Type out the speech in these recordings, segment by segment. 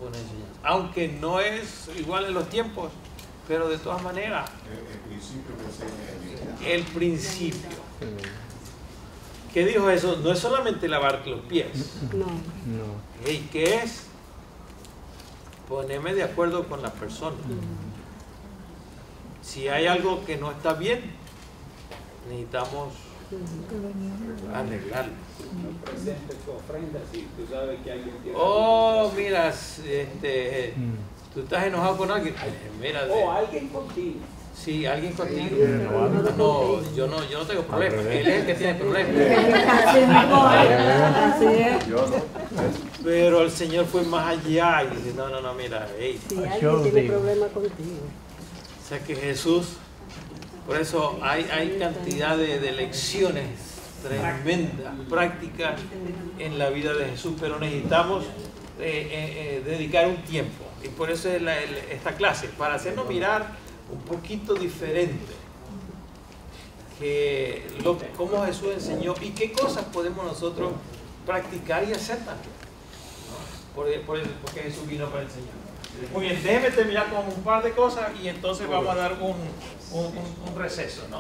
una enseñanza. Aunque no es igual en los tiempos, pero de todas maneras, el principio. ¿Qué dijo eso? No es solamente lavarte los pies. No. ¿Y qué es? Ponerme de acuerdo con la persona. Si hay algo que no está bien, necesitamos arreglarlo. No presentes tu ofrenda si tú sabes que alguien tiene. Oh, mira, tú estás enojado con alguien. Mira, Alguien contigo. sí, alguien contigo. No, yo no tengo problema. Él es el que tiene problemas. Así es. Pero el Señor fue más allá y dice, no, mira, hey. Si alguien tiene problema contigo. O sea que Jesús, por eso hay cantidad de lecciones tremendas, prácticas en la vida de Jesús, pero necesitamos dedicar un tiempo. Y por eso es esta clase, para hacernos mirar un poquito diferente que cómo Jesús enseñó y qué cosas podemos nosotros practicar y hacer también, ¿no? Porque Jesús vino para enseñar. Muy bien, déjeme terminar con un par de cosas y entonces vamos a dar un receso, ¿no?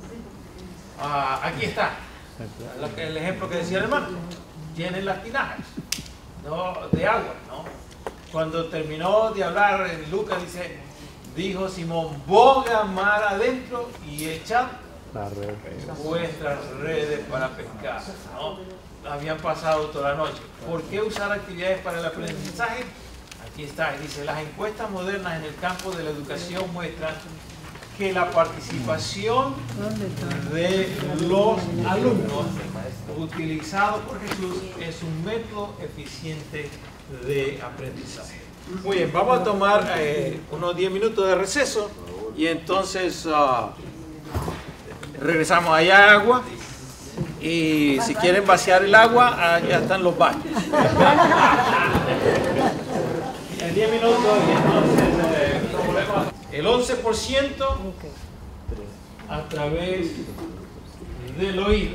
Aquí está el ejemplo que decía el hermano. Tienen las tinajas, ¿no? De agua, ¿no? Cuando terminó de hablar en Lucas dijo Simón, boga mar adentro y echad vuestras redes para pescar, ¿no? Habían pasado toda la noche. ¿Por qué usar actividades para el aprendizaje? Aquí está, dice, las encuestas modernas en el campo de la educación muestran que la participación de los alumnos utilizado por Jesús es un método eficiente de aprendizaje. Muy bien, vamos a tomar unos 10 minutos de receso y entonces regresamos. Allá hay agua y si quieren vaciar el agua, allá están los baños. En 10 minutos y entonces el 11% a través del oído.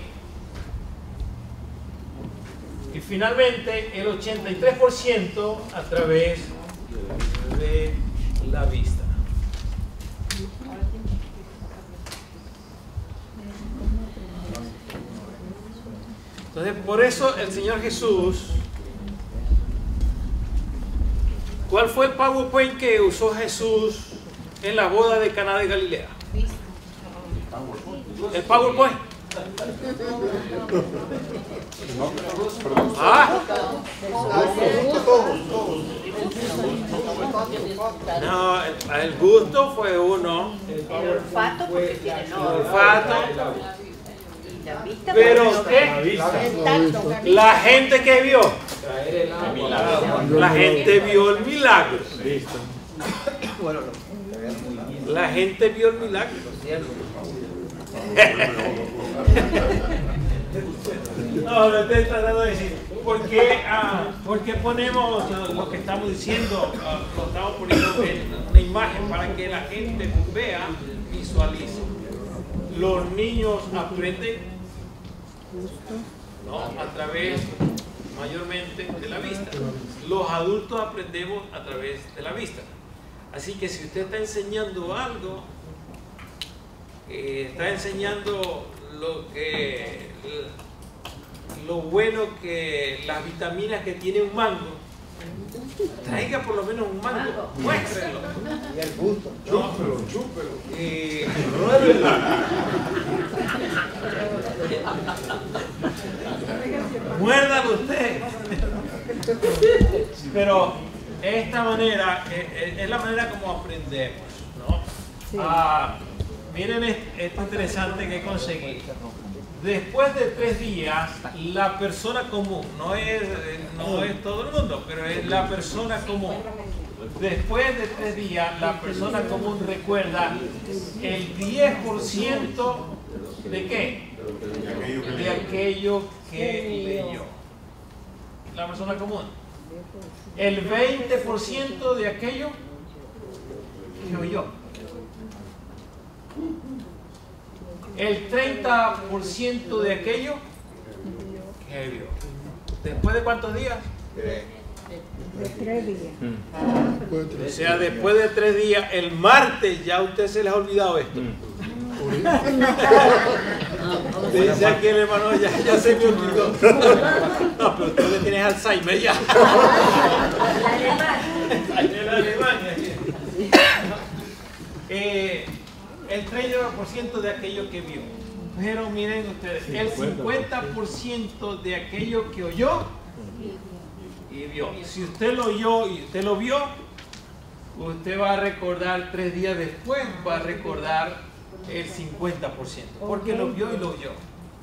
Y finalmente el 83% a través de la vista. Entonces, por eso el Señor Jesús, ¿cuál fue el PowerPoint que usó Jesús en la boda de Caná de Galilea? El PowerPoint. No, el gusto fue uno. El olfato porque tiene El olfato. La vista, Pero ¿qué? el tacto. La gente que vio. La gente vio el milagro. La gente vio el milagro. No, lo estoy tratando de decir. ¿Por qué ponemos lo que estamos diciendo? Lo estamos poniendo en una imagen para que la gente vea, visualice. Los niños aprenden, ¿no? A través mayormente de la vista. Los adultos aprendemos a través de la vista. Así que si usted está enseñando algo, está enseñando lo bueno que las vitaminas que tiene un mango, traiga por lo menos un mango, muéstrelo. Y el gusto, chúpelo. Muérdalo usted. Pero esta manera es la manera como aprendemos, ¿no? Sí. Miren esto interesante que conseguí. Después de 3 días, la persona común, no es todo el mundo, pero es la persona común. Después de 3 días, la persona común recuerda el 10% de qué? De aquello que leyó. La persona común. El 20% de aquello que oyó. El 30% de aquello que vio. ¿Después de cuántos días? 3 días. O sea, después de 3 días, el martes ya a usted se les ha olvidado esto. Dice aquí el hermano, ya se me olvidó. No, pero usted tiene Alzheimer ya. El Alemania. El 30% de aquello que vio. Pero miren ustedes, el 50% de aquello que oyó y vio. Si usted lo oyó y usted lo vio, usted va a recordar 3 días después, va a recordar el 50%, porque lo vio y lo oyó.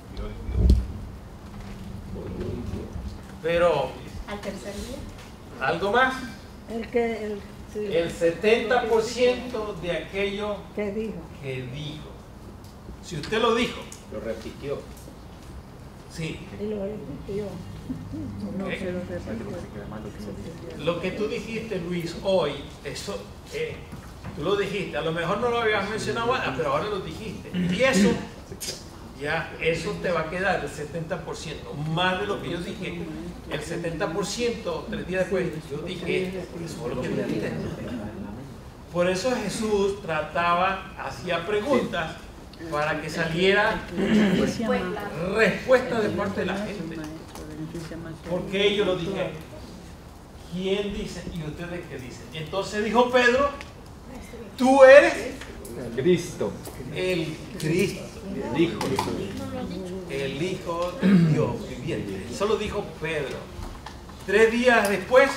Pero, Al tercer día. ¿algo más? Sí, El 70% de aquello ¿qué dijo? que dijo. Si usted lo dijo, Lo repitió. sí. Y lo repitió. No Ok. se lo repitió. Lo que tú dijiste, Luis, hoy, eso, tú lo dijiste, a lo mejor no lo habías mencionado antes, pero ahora lo dijiste. Y eso, ya, eso te va a quedar el 70%, más de lo que yo dije. El 70%, 3 días después, yo dije, eso es lo que tú dijiste. Por eso Jesús hacía preguntas para que saliera respuesta de parte de la gente. Porque ellos lo dijeron. ¿Quién dice? ¿Y ustedes qué dicen? Entonces dijo Pedro, tú eres Cristo. el Cristo, el Hijo de Dios viviente. Eso lo dijo Pedro. 3 días después,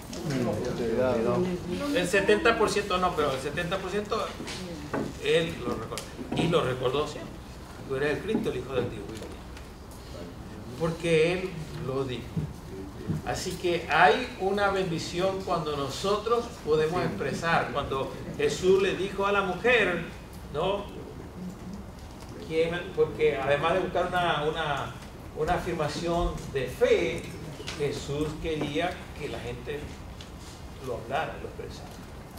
el 70% no, pero el 70% él lo recordó. Y lo recordó siempre. Tú eres el Cristo, el Hijo del Dios viviente. Porque él lo dijo. Así que hay una bendición cuando nosotros podemos expresar, cuando Jesús le dijo a la mujer, ¿no? Porque además de buscar una afirmación de fe, Jesús quería que la gente lo hablara, lo expresara.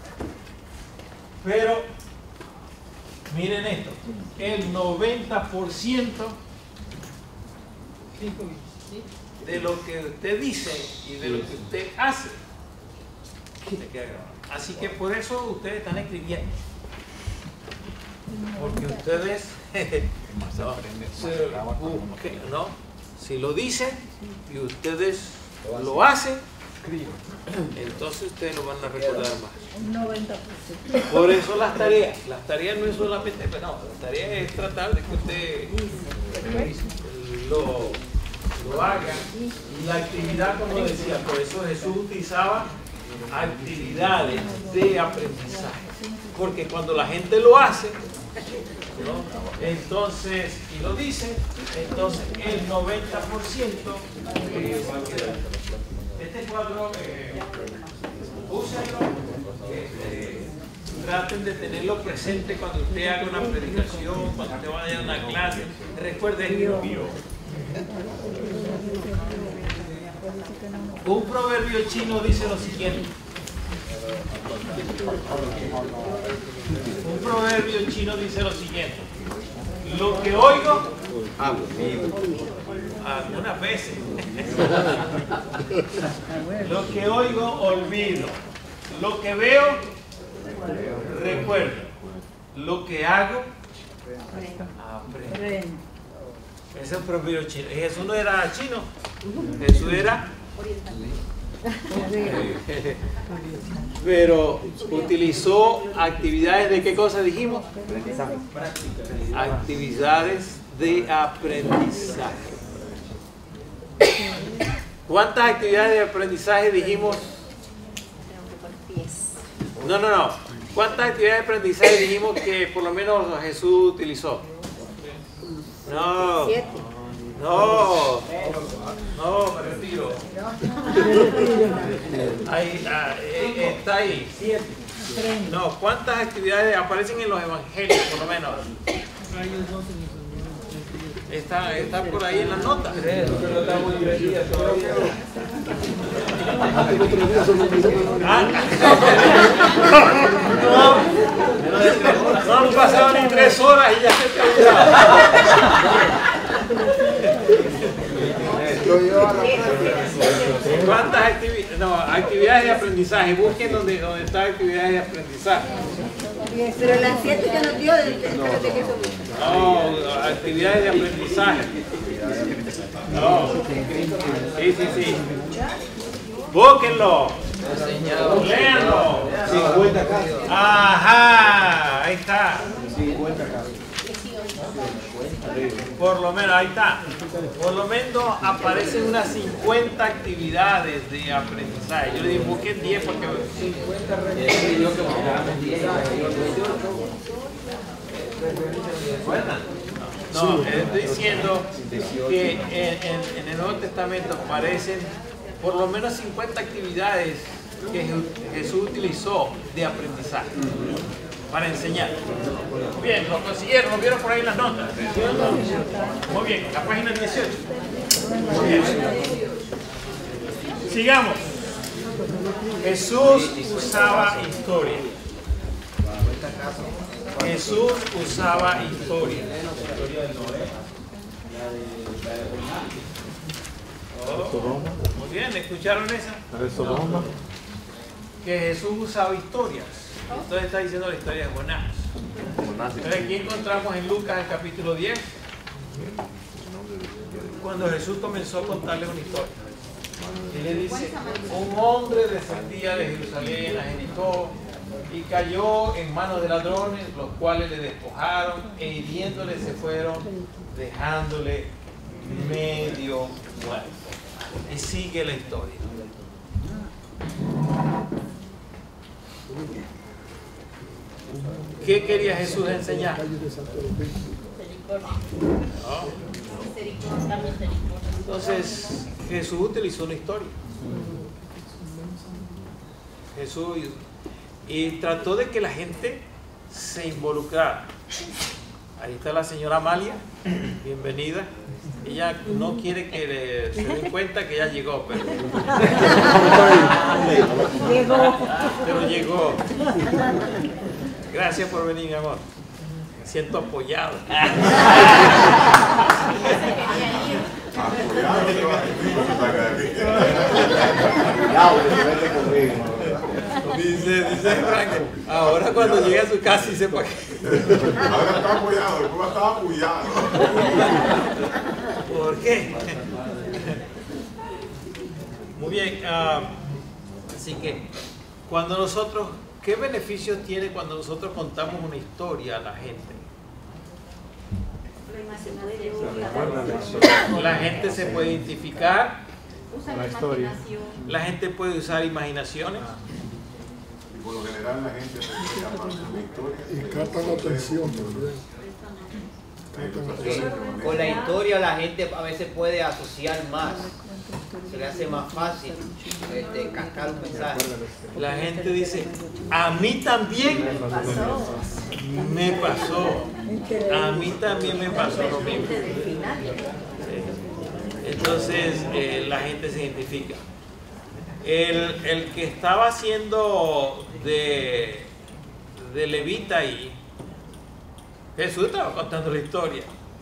Pero miren esto, el 90% de lo que usted dice y de lo que usted hace se queda grabado. Así que por eso ustedes están escribiendo, porque ustedes no, si lo dicen y ustedes lo hacen, entonces ustedes lo van a recordar más. Un 90%. Por eso las tareas no es solamente, no, la tarea es tratar de que usted lo haga. Y la actividad, como decía, por eso Jesús utilizaba actividades de aprendizaje, porque cuando la gente lo hace, ¿no? Entonces, y lo dice, entonces el 90% va a quedar. Este cuadro, úsenlo, traten de tenerlo presente cuando usted haga una predicación, cuando usted vaya a una clase. Recuerde, escribir. Un proverbio chino dice lo siguiente. Un proverbio chino dice lo siguiente. Lo que oigo, algunas veces. Lo que oigo, olvido. Lo que veo, recuerdo. Lo que hago, aprendo. Ese es un proverbio chino. Jesús no era chino. Jesús era pero utilizó actividades de qué cosa dijimos? Actividades de aprendizaje. ¿Cuántas actividades de aprendizaje dijimos? No. ¿Cuántas actividades de aprendizaje dijimos que por lo menos Jesús utilizó? No. 7. No, me retiro. Ahí, está ahí. 7. No, ¿cuántas actividades aparecen en los evangelios, por lo menos? Está por ahí en las notas. Pero estamos en 3 días todavía. No han pasado ni 3 horas y ya se te ha olvidado. Lo lleva a la práctica. ¿Cuántas actividades? No, actividades de aprendizaje. Busquen donde está actividades de aprendizaje. Pero las 7 que nos dio, espérate que eso. No, actividades de aprendizaje. No. Sí, sí, sí. Búsquenlo. Léanlo. 50 casos. Ajá, ahí está. 50 casos. Por lo menos, ahí está. Por lo menos aparecen unas 50 actividades de aprendizaje. Yo le dije, busquen 10 porque... No, estoy diciendo que en el Nuevo Testamento aparecen por lo menos 50 actividades que Jesús utilizó de aprendizaje para enseñar. Bien, lo consiguieron, lo vieron por ahí en las notas. Muy bien, la página 18. Muy bien. Sigamos. Jesús usaba historia. Jesús usaba historia. Oh, muy bien, ¿escucharon esa? No. Que Jesús usaba historias. Entonces está diciendo la historia de Jonás. Entonces aquí encontramos en Lucas el capítulo 10, cuando Jesús comenzó a contarles una historia. Y le dice, un hombre descendía de Jerusalén a Jericó y cayó en manos de ladrones, los cuales le despojaron e hiriéndole se fueron, dejándole medio muerto. Y sigue la historia. ¿Qué quería Jesús enseñar? Entonces, Jesús utilizó una historia. Jesús y trató de que la gente se involucrara. Ahí está la señora Amalia, bienvenida. Ella no quiere que se den cuenta que ya llegó, pero llegó. Gracias por venir, mi amor. Me siento apoyado. Dice Frank, ahora cuando llegue a su casa y sepa que... Ahora está apoyado, después estaba apoyado. ¿Por qué? Muy bien, así que cuando nosotros, ¿qué beneficios tiene cuando nosotros contamos una historia a la gente? La gente se puede identificar, la historia. la gente puede usar imaginaciones. Y por lo general la gente se dedica más a la historia. Y capta la atención también. Con la historia la gente a veces puede asociar más, se le hace más fácil captar un mensaje. La gente dice, a mí también me pasó, a mí también me pasó lo mismo. Entonces la gente se identifica. El que estaba haciendo de levita ahí, Jesús estaba contando la historia.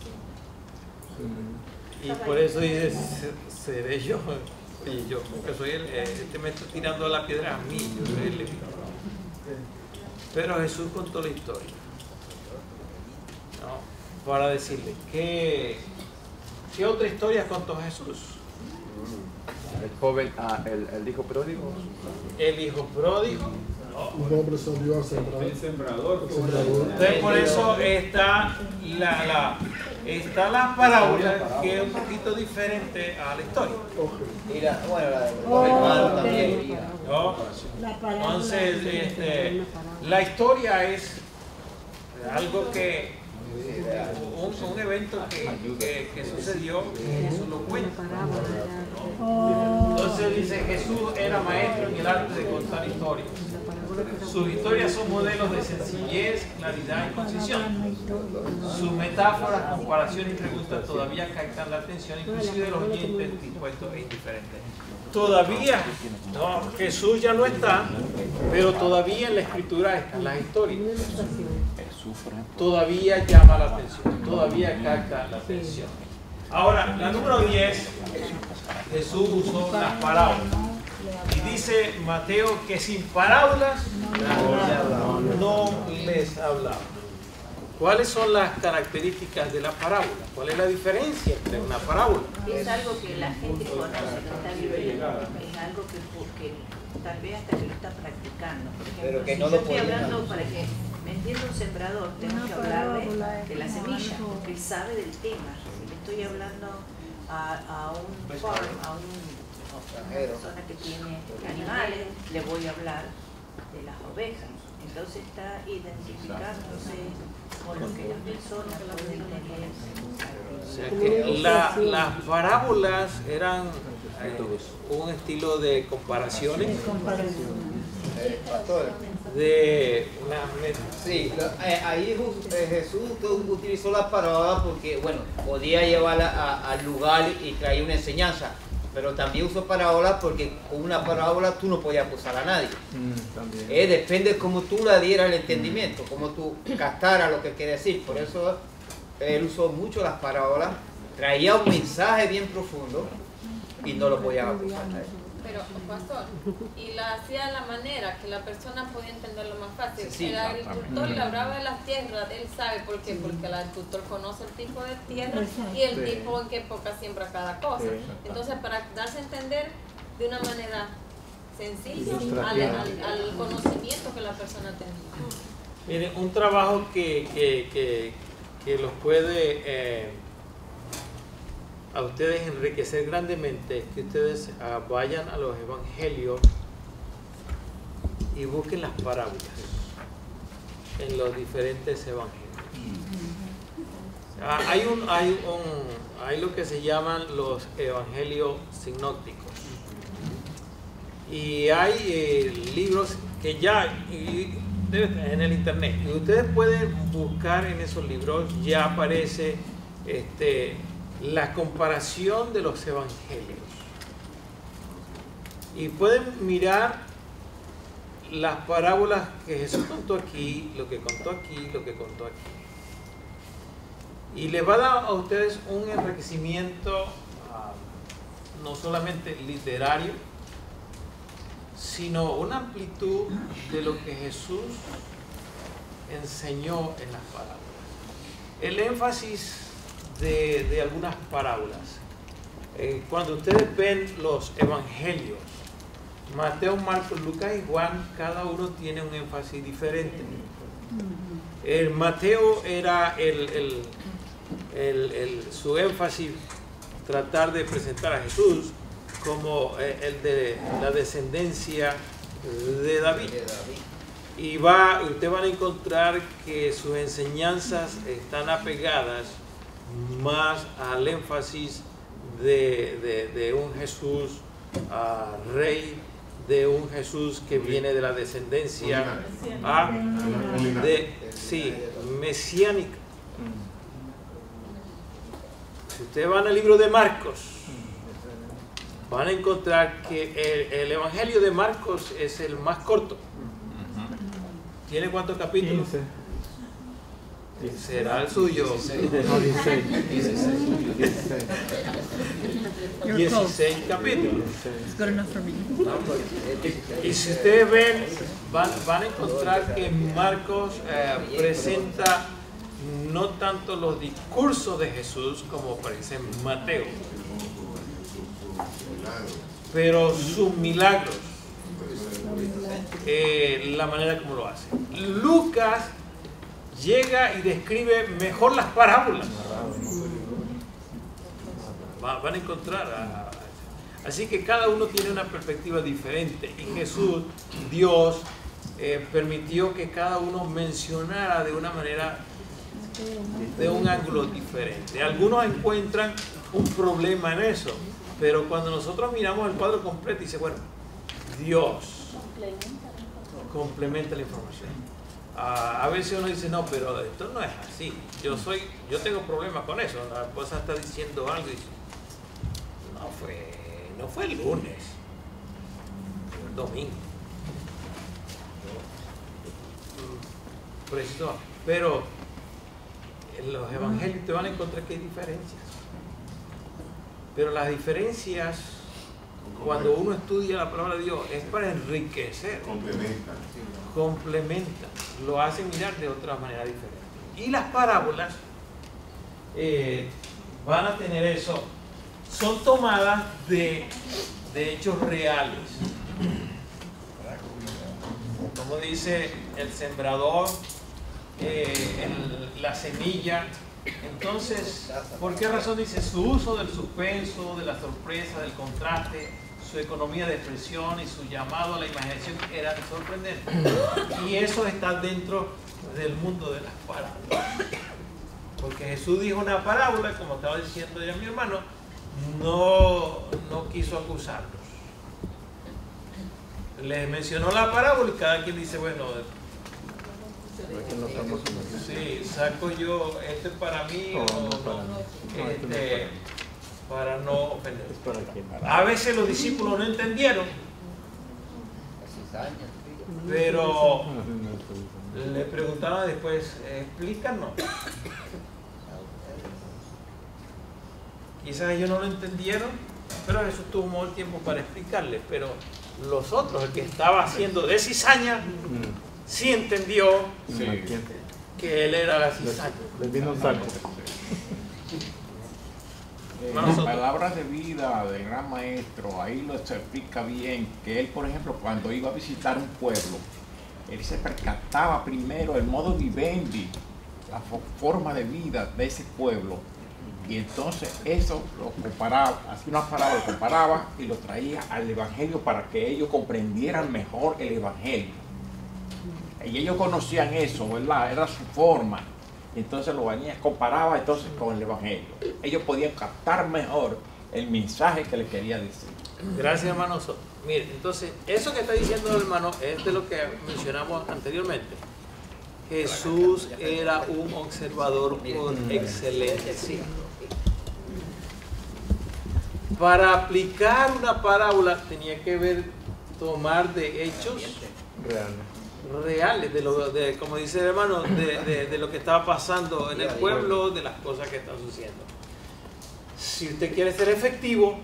Y por eso dice, seré yo. Y yo, porque soy este me está tirando la piedra a mí, yo soy el levita. Pero Jesús contó la historia. ¿No? Para decirle, ¿qué otra historia contó Jesús? El joven, el hijo pródigo. El hijo pródigo. Un hombre salió a sembrar. El sembrador. Entonces por eso está la parábola, que es un poquito diferente a la historia. Y la de los hermanos también. ¿No? Entonces la historia es algo que un evento que sucedió y Jesús lo cuenta. Entonces dice, Jesús era maestro en el arte de contar historias. Sus historias son modelos de sencillez, claridad y concisión. Sus metáforas, comparaciones y preguntas todavía captan la atención, inclusive de los oyentes dispuestos e indiferentes. Todavía, no, Jesús ya no está, pero todavía en la escritura están las historias. Todavía llama la atención, todavía capta la atención. Ahora, la número 10 Jesús usó las parábolas. Y dice Mateo que sin parábolas no les hablaba. ¿Cuáles son las características de la parábola? ¿Cuál es la diferencia entre una parábola? Es algo que la gente conoce, lo está viviendo, es algo que tal vez hasta que lo está practicando. Por ejemplo, Pero que si no yo lo estoy podía hablando usar. para que me entienda un sembrador, tengo que hablarle de la semilla, porque él sabe del tema. Si le estoy hablando a un farm, a una persona que tiene animales, le voy a hablar de las ovejas. Entonces está identificándose con lo que las personas pueden tener. O sea que las parábolas eran un estilo de comparaciones, Pastor. de Sí, ahí Jesús utilizó la parábola porque, bueno, podía llevarla al lugar y traer una enseñanza, pero también usó parábolas porque con una parábola tú no podías acusar a nadie. Depende de cómo tú le dieras el entendimiento, cómo tú captaras lo que quiere decir. Por eso él usó mucho las parábolas, traía un mensaje bien profundo y no lo podía acusar a nadie. Pero, pastor, y la hacía de la manera que la persona podía entenderlo más fácil. Sí, el agricultor labraba de las tierras, él sabe por qué, porque el agricultor conoce el tipo de tierra y el tipo en qué época siembra cada cosa. Entonces, para darse a entender de una manera sencilla al conocimiento que la persona tenía. Miren, un trabajo que los puede a ustedes enriquecer grandemente es que ustedes vayan a los evangelios y busquen las parábolas en los diferentes evangelios. Hay lo que se llaman los evangelios sinópticos y hay libros que ya en el internet y ustedes pueden buscar en esos libros, ya aparece la comparación de los evangelios y pueden mirar las parábolas que Jesús contó aquí, lo que contó aquí, lo que contó aquí, y les va a dar a ustedes un enriquecimiento no solamente literario, sino una amplitud de lo que Jesús enseñó en las parábolas. El énfasis de algunas parábolas. Cuando ustedes ven los evangelios, Mateo, Marcos, Lucas y Juan, cada uno tiene un énfasis diferente. El Mateo era su énfasis tratar de presentar a Jesús como el de la descendencia de David. Y ustedes van a encontrar que sus enseñanzas están apegadas más al énfasis de un Jesús rey, de un Jesús que viene de la descendencia mesiánica. Si ustedes van al libro de Marcos, van a encontrar que el evangelio de Marcos es el más corto. ¿Tiene cuántos capítulos? 15. Será el suyo. 16 capítulos. Y si ustedes ven, van a encontrar que Marcos presenta no tanto los discursos de Jesús como aparece en Mateo, pero sus milagros, la manera como lo hace. Lucas llega y describe mejor las parábolas. Van a encontrar. Así que cada uno tiene una perspectiva diferente. Y Jesús, Dios, permitió que cada uno mencionara de una manera, de un ángulo diferente. Algunos encuentran un problema en eso, pero cuando nosotros miramos el cuadro completo, dice, bueno, Dios complementa la información. A veces uno dice, no, pero esto no es así. Yo tengo problemas con eso. La esposa está diciendo algo y dice, no fue el lunes, fue el domingo. Preciso. Pero en los evangelios te van a encontrar que hay diferencias. Pero las diferencias, cuando uno estudia la palabra de Dios, es para enriquecer. Complementan, lo hacen mirar de otra manera diferente. Y las parábolas van a tener eso, son tomadas de hechos reales. Como dice el sembrador, la semilla. Entonces, ¿por qué razón dice su uso del suspenso, de la sorpresa, del contraste, su economía de expresión y su llamado a la imaginación eran sorprendentes? Y eso está dentro del mundo de las parábolas. Porque Jesús dijo una parábola, como estaba diciendo ya mi hermano, no quiso acusarlos. Les mencionó la parábola y cada quien dice, bueno, sí, saco yo este para mí o para no ofender. A veces los discípulos no entendieron, pero le preguntaron después, explícanos. Quizás ellos no lo entendieron, pero Jesús tuvo el tiempo para explicarles. Pero los otros, el que estaba haciendo de cizaña, sí entendió que él era la cizaña. Les vino un saco. Las palabras de vida del gran maestro, ahí lo explica bien, que él, por ejemplo, cuando iba a visitar un pueblo, él se percataba primero el modo vivendi, la forma de vida de ese pueblo, y entonces eso lo comparaba, hacía una parábola, lo comparaba y lo traía al evangelio para que ellos comprendieran mejor el evangelio. Y ellos conocían eso, ¿verdad? Era su forma. Entonces lo comparaba entonces con el evangelio. Ellos podían captar mejor el mensaje que les quería decir. Gracias, hermano. Mire, entonces, eso que está diciendo el hermano es de lo que mencionamos anteriormente. Jesús era un observador por excelencia. Para aplicar una parábola tenía que tomar de hechos reales, como dice el hermano, de lo que estaba pasando en el pueblo, de las cosas que están sucediendo. Si usted quiere ser efectivo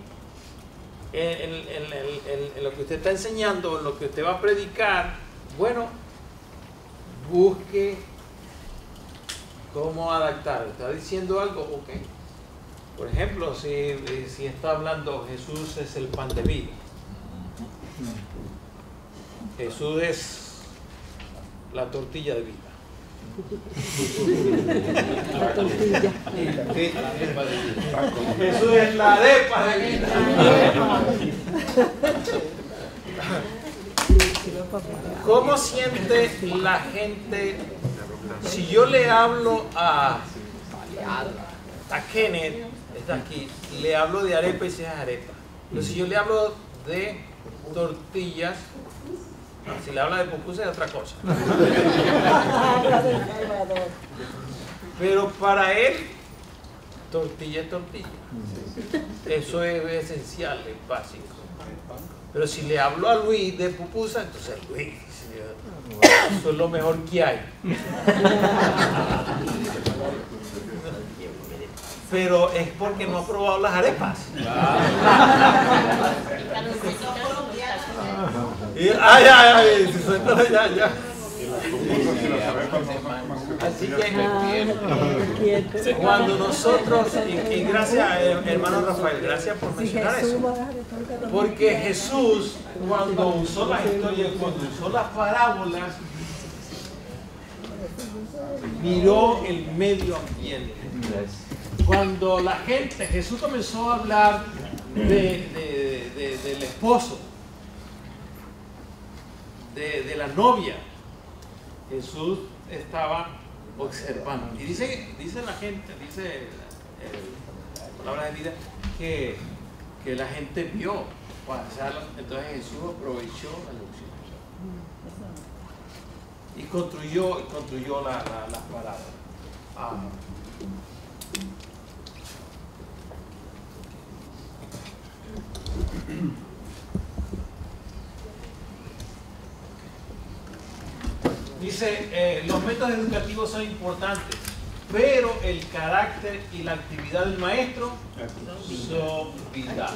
en lo que usted está enseñando, en lo que usted va a predicar, bueno, busque cómo adaptar. ¿Está diciendo algo? Ok. Por ejemplo, si está hablando Jesús es el pan de vida. Jesús es la tortilla de vida. La tortilla. Jesús es la arepa de vida. ¿Cómo siente la gente si yo le hablo a Kenneth, está aquí, le hablo de arepa y se es arepa? Pero si yo le hablo de tortillas, si le habla de pupusa es otra cosa. Pero para él, tortilla es tortilla. Eso es esencial, es básico. Pero si le hablo a Luis de pupusa, entonces Luis, eso es lo mejor que hay. Pero es porque no ha probado las arepas. Ya. Así que cuando nosotros, y gracias hermano Rafael, gracias por mencionar eso, porque Jesús cuando usó las historias, cuando usó las parábolas, miró el medio ambiente. Cuando la gente, Jesús comenzó a hablar del esposo, de la novia, Jesús estaba observando. Y dice la gente, dice la palabra de vida, que la gente vio pasar. Entonces Jesús aprovechó la lección y construyó las palabras. Dice, los métodos educativos son importantes, pero el carácter y la actividad del maestro son vitales.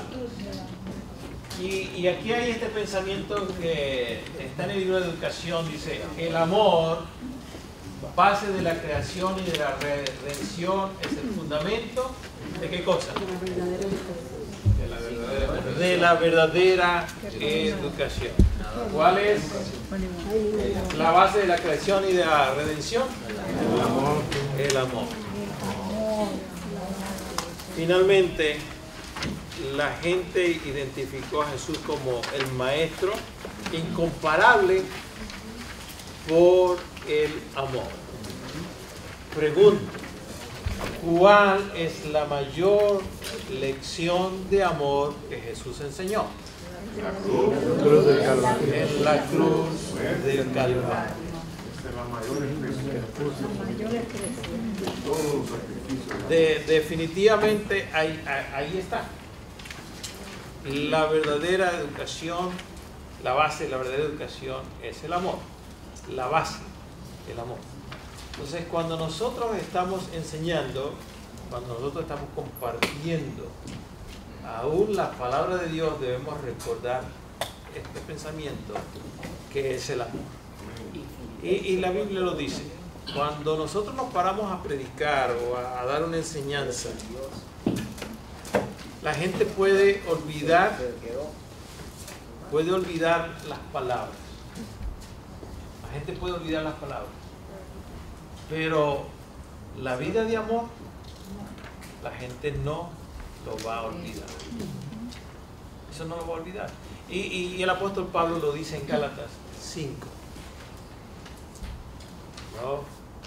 Y aquí hay este pensamiento que está en el libro de Educación, dice, el amor, base de la creación y de la redención, es el fundamento ¿de qué cosa? De la verdadera educación. ¿Cuál es la base de la creación y de la redención? El amor. El amor. Finalmente, la gente identificó a Jesús como el maestro incomparable por el amor. Pregunto, ¿cuál es la mayor lección de amor que Jesús enseñó? La cruz del Calvario. En la cruz del Calvario. Esa es la mayor expresión de todo sacrificio. Definitivamente ahí está. La verdadera educación, la base de la verdadera educación es el amor. La base, el amor. Entonces, cuando nosotros estamos enseñando, cuando nosotros estamos compartiendo aún la palabra de Dios, debemos recordar este pensamiento que es el amor. Y la Biblia lo dice. Cuando nosotros nos paramos a predicar o a dar una enseñanza, la gente puede olvidar las palabras. La gente puede olvidar las palabras. Pero la vida de amor, la gente no lo va a olvidar. Eso no lo va a olvidar. Y el apóstol Pablo lo dice en Gálatas 5. ¿No?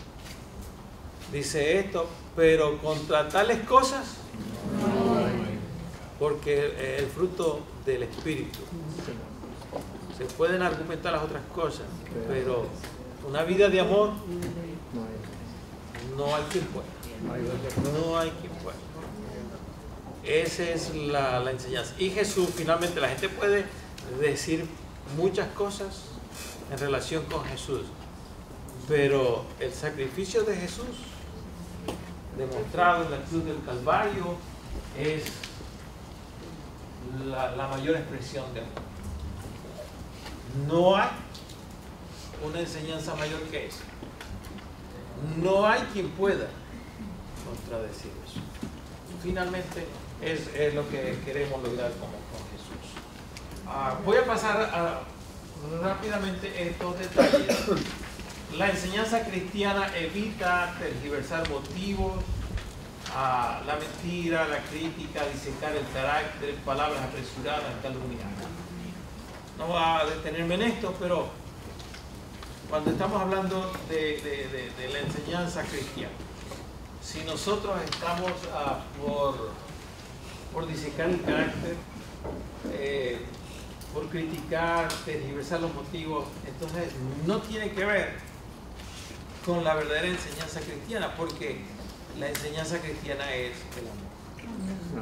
Dice esto, pero contra tales cosas, porque el fruto del Espíritu. Se pueden argumentar las otras cosas, pero una vida de amor no hay quien pueda. No hay quien pueda. Esa es la enseñanza. Y Jesús, finalmente, la gente puede decir muchas cosas en relación con Jesús, pero el sacrificio de Jesús, demostrado en la cruz del Calvario, es la mayor expresión de amor. No hay una enseñanza mayor que esa. No hay quien pueda contradecir eso. Finalmente es lo que queremos lograr con Jesús. Voy a pasar rápidamente estos detalles. La enseñanza cristiana evita tergiversar motivos, la mentira, la crítica, disecar el carácter, palabras apresuradas, calumniar. No voy a detenerme en esto, pero cuando estamos hablando de la enseñanza cristiana, si nosotros estamos por disecar el carácter, por criticar, tergiversar los motivos, entonces no tiene que ver con la verdadera enseñanza cristiana, porque la enseñanza cristiana es el amor.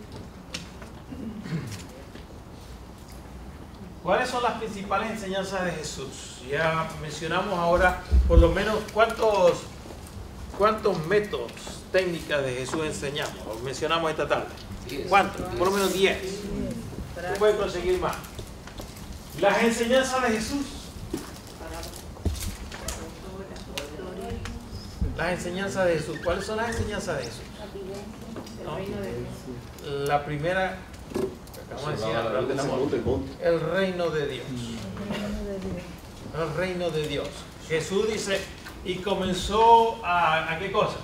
¿Cuáles son las principales enseñanzas de Jesús? Ya mencionamos ahora por lo menos cuántos métodos, técnicas de Jesús enseñamos, o mencionamos esta tarde. ¿Cuántos? Por lo menos 10. Se puede conseguir más. Las enseñanzas de Jesús. Las enseñanzas de Jesús. ¿Cuáles son las enseñanzas de Jesús? ¿No? La primera, acabamos de decir, hablar del amor. El reino de Dios. El reino de Dios. Jesús dice, y comenzó ¿a qué cosa?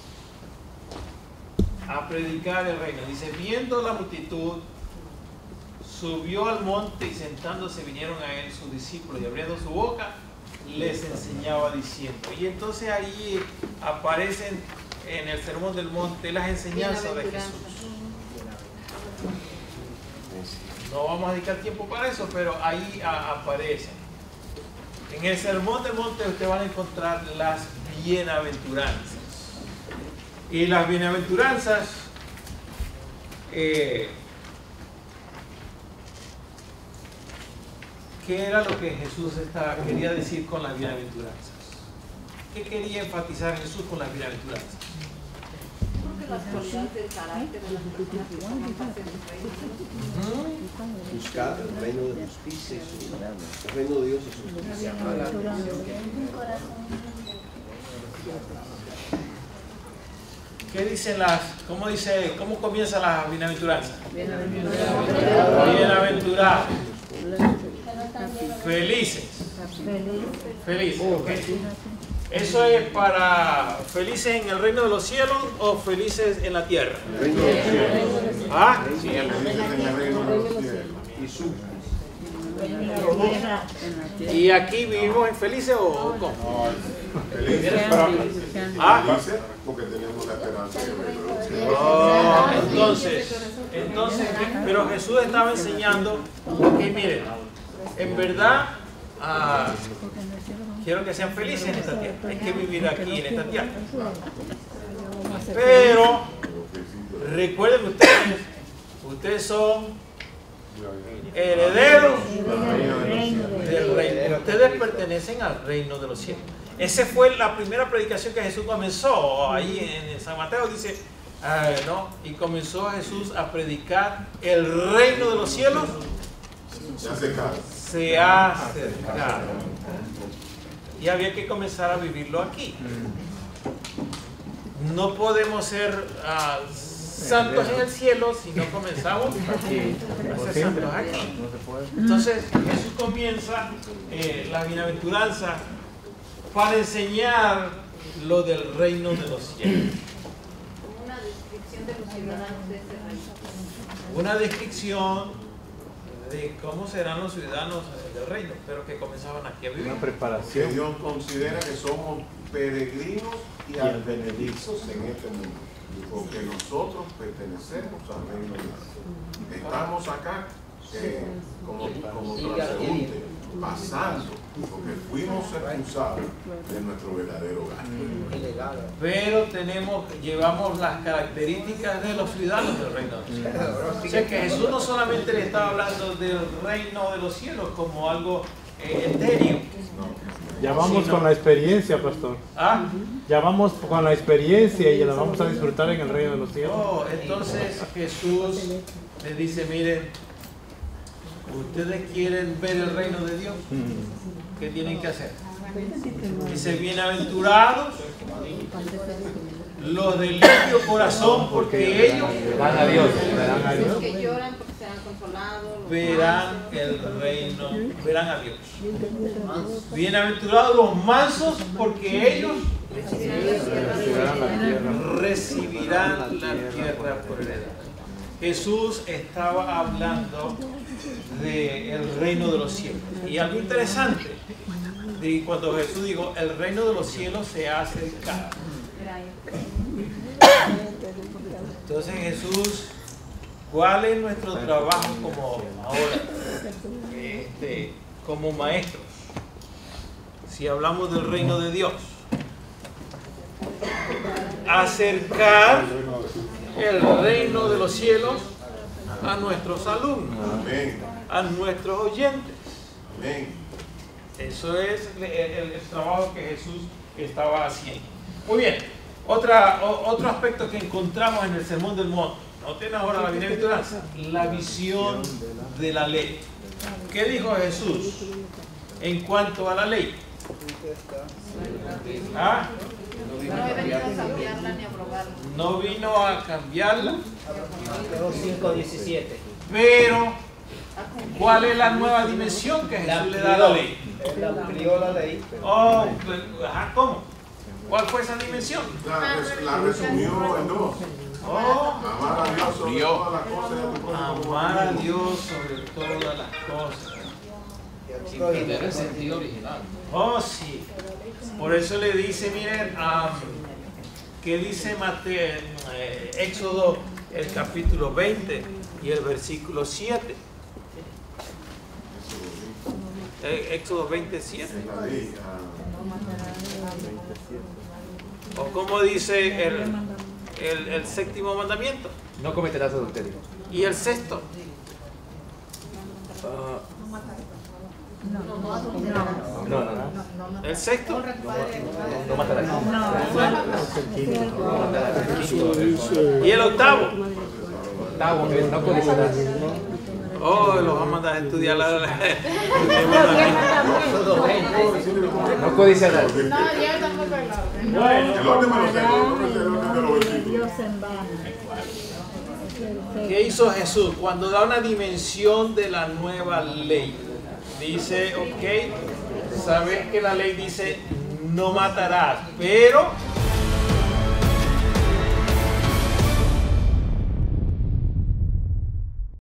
A predicar el reino. Dice, viendo la multitud, subió al monte y sentándose vinieron a él sus discípulos y abriendo su boca les enseñaba diciendo. Y entonces ahí aparecen en el Sermón del Monte las enseñanzas de Jesús. No vamos a dedicar tiempo para eso, pero ahí aparecen. En el Sermón del Monte ustedes van a encontrar las bienaventuranzas. Y las bienaventuranzas ¿qué era lo que Jesús quería decir con las bienaventuranzas? ¿qué quería enfatizar Jesús con las bienaventuranzas? Porque las cualidades del carácter de las personas que forman parte del reino. Buscar el reino de justicia, el reino de Dios es justicia. ¿Qué dicen cómo comienzan las bienaventuranzas? Bienaventurados. Felices. Felices, ok. ¿Eso es para felices en el reino de los cielos o felices en la tierra? Reino de los cielos. ¿Ah? Sí, el felices en el reino de los cielos. Y su. ¿Y aquí vivimos en felices o cómo? Felices porque tenemos la esperanza del reino de los cielos. Entonces, pero Jesús estaba enseñando, ok, miren, en verdad, quiero que sean felices en esta tierra, hay que vivir aquí en esta tierra. Pero, recuerden ustedes son herederos del reino. Ustedes pertenecen al reino de los cielos. Esa fue la primera predicación que Jesús comenzó. Ahí en San Mateo dice, ¿no? Y comenzó Jesús a predicar el reino de los cielos. Se ha acercado. Y había que comenzar a vivirlo aquí. No podemos ser santos en el cielo si no comenzamos a ser santos aquí. Entonces Jesús comienza la bienaventuranza para enseñar lo del reino de los cielos. Como una descripción de los ciudadanos de este reino. Una descripción de cómo serán los ciudadanos del reino, pero que comenzaban aquí a vivir. Una preparación. Que Dios considera que somos peregrinos y advenedizos en este mundo. Porque nosotros pertenecemos al reino de Dios. Estamos acá como transeúntes, pasando, porque fuimos expulsados de nuestro verdadero hogar. Pero llevamos las características de los ciudadanos del reino de los cielos. O sea que Jesús no solamente le estaba hablando del reino de los cielos como algo etéreo. Ya vamos con la experiencia, pastor. Ya vamos con la experiencia y la vamos a disfrutar en el reino de los cielos. Entonces Jesús le dice, miren, ustedes quieren ver el reino de Dios, ¿qué tienen que hacer? Dice, bienaventurados los de limpio corazón, porque ellos van a Dios. Los que lloran porque serán consolados. Verán el reino, verán a Dios. Bienaventurados los mansos, porque ellos recibirán la tierra por heredad. Jesús estaba hablando del reino de los cielos. Y algo interesante, de cuando Jesús dijo, el reino de los cielos se ha acercado. Entonces Jesús, ¿cuál es nuestro trabajo como ahora? Como maestros. Si hablamos del reino de Dios, acercar el reino de los cielos a nuestros alumnos, a nuestros oyentes. Eso es el trabajo que Jesús estaba haciendo. Muy bien, otro aspecto que encontramos en el Sermón del Monte. Noten ahora la bienaventuranza, la visión de la ley. ¿Qué dijo Jesús en cuanto a la ley? No he venido a cambiarla ni a abrogarla. No vino a cambiarla. Mateo 5:17. Pero, ¿cuál es la nueva dimensión que Jesús le da a la ley? Él amplió la ley. ¿Cómo? ¿Cuál fue esa dimensión? La resumió en dos. Amar a Dios sobre todas las cosas. Amar a Dios sobre todas las cosas. Sin perder el sentido original. Sí. Por eso le dice, miren, ¿qué dice Mateo, Éxodo, el capítulo 20 y el versículo 7? Éxodo 27. ¿O cómo dice el séptimo mandamiento? No cometerás adulterio. ¿Y el sexto? El sexto. No matarás. Y el octavo. Octavo, no codiciarás. Oh, los vamos a mandar a estudiar No codiciarás. No, ya estamos pelados. Dios en vano. ¿Qué hizo Jesús? Cuando da una dimensión de la nueva ley, dice, ok, sabes que la ley dice no matarás, pero